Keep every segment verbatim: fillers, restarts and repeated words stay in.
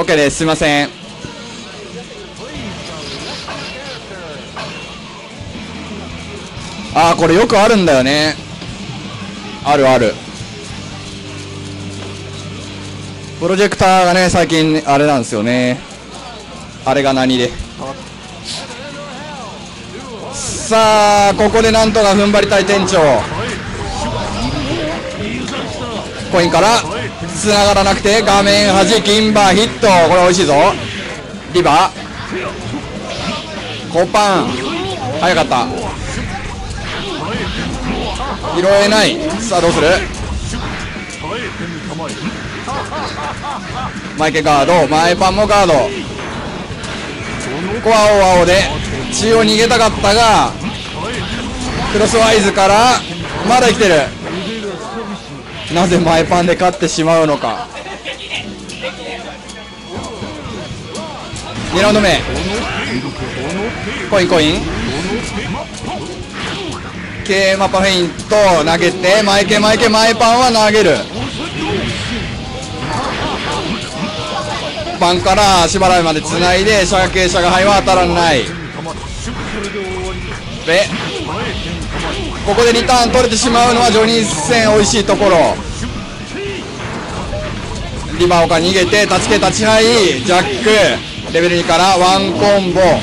OK です。すいません。ああ、これよくあるんだよね。あるある。プロジェクターがね、最近あれなんですよね。あれが何で。さあ、ここでなんとか踏ん張りたい店長。コインから繋がらなくて、画面端、金馬ヒット。これ美味しいぞ。リバコパン早かった。拾えない。さあどうする。マイケガード、前パンもガード。ここは青青で中央逃げたかったが、クロスワイズからまだ生きてる。なぜ前パンで勝ってしまうのか。にラウンド目、コインコインK マパフェイント投げて、前系前系前パンは投げる。パンから足払いまでつないで、射傾斜がハイは当たらない。でここでリターン取れてしまうのはジョニー戦美味しいところ。リバオカ逃げて立ち系立ちハイジャックレベルにからワンコンボ。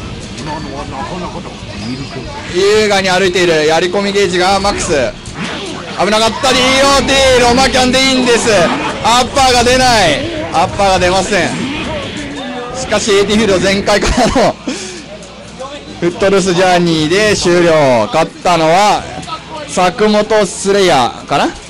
優雅に歩いている。やり込みゲージがマックス。危なかったり イーオーティー ロマキャンでいいんです。アッパーが出ない。アッパーが出ません。しかし エーティー フィールド全開からのフットルースジャーニーで終了。勝ったのは佐久本スレイヤーかな。